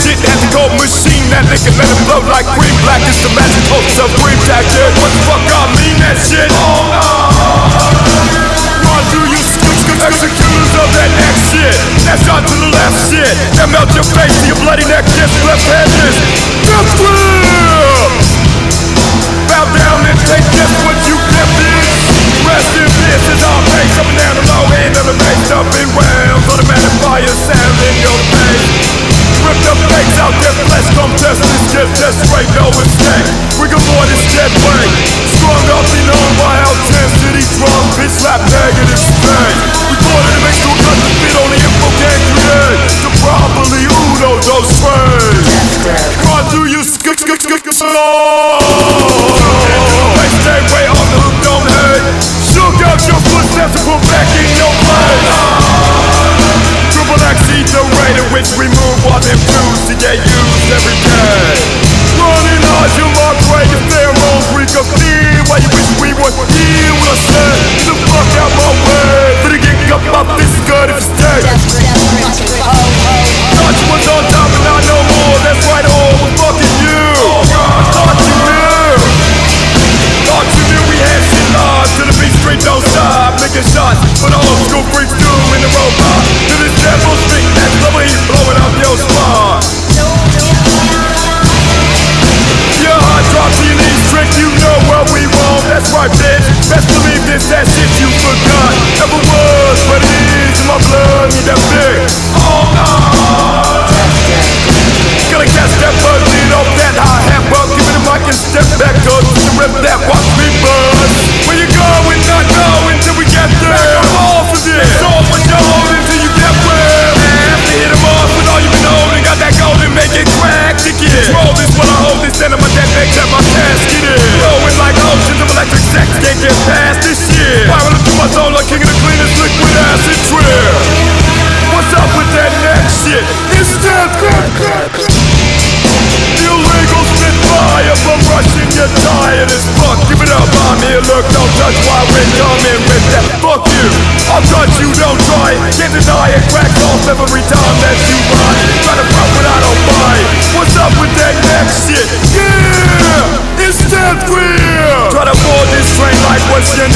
shit has a cold machine. That liquor let it flow like green. Black is the magic hopes of green tactic. What the fuck I mean that shit? Oh no. Run through you executors of that next shit. That shot to the left shit. That melt your face to your bloody neck. Just left headless. Death grip. Bow down and take just what you get, bitch. Rest in peace as our pace. Up and down the low end of the bass. Up in Wales. Automatic fire sound in your face. Rip the fakes out their flesh. Come test this kid. Just straight, no mistake. We can board this dead way. Strung up and on by our 10 city drums. Bitch slap negative space. Recorded to make sure nothing fit on the info can create. To properly uno those frames. Run through you slow. Stay way on the hook, don't hate. Shook out your footsteps and put back in your place. Triple X eat the rate at which we move while them dudes to get used every day. Running hard, you mark way, your pheromones reek of fear. Why you wish we would hear what I said? Get the fuck out my way. Better get up my fist good if you stay. Thought you was on top and not no more. That's right, oh, we're fucking you. I thought you knew. Thought you knew we had shit live. To the beat street, don't stop. Making shots for the old school freaks doom in the robot. To this devil street, that's the way he's blowing up your spot. Your heart drops to your knees, trick, you know what we want. That's right, bitch. Best believe this, that shit you forgot. Never was, but it is in my blood. Need that big. Oh no. Gonna catch that buzz, lead off that high hat. Well, give it a mic and step back, cause you rip that, watch me buzz. Where you going, not knowing till we get there. I'm all for this. So what you holding till you get where? Have to hit 'em off with all you been holding. Got that golden, make it crack to get. Control this while I hold this, stand on my deck, make that my casket is. Flowing like oceans of electric sex, can't get past this shit. Spiraling through my soul like king of the cleanest liquid acid trip. What's up with that next shit? It's death. Illegal spit fire from rushing, you're tired as fuck. Give it up, I'm here, look, don't touch why we're coming with that. Fuck you, I'll touch you, don't try it. Can't deny it, cracks off every time that you ride. Try to front but I don't buy it. What's up with that next shit? Yeah, it's death grip. Try to board this train like what's your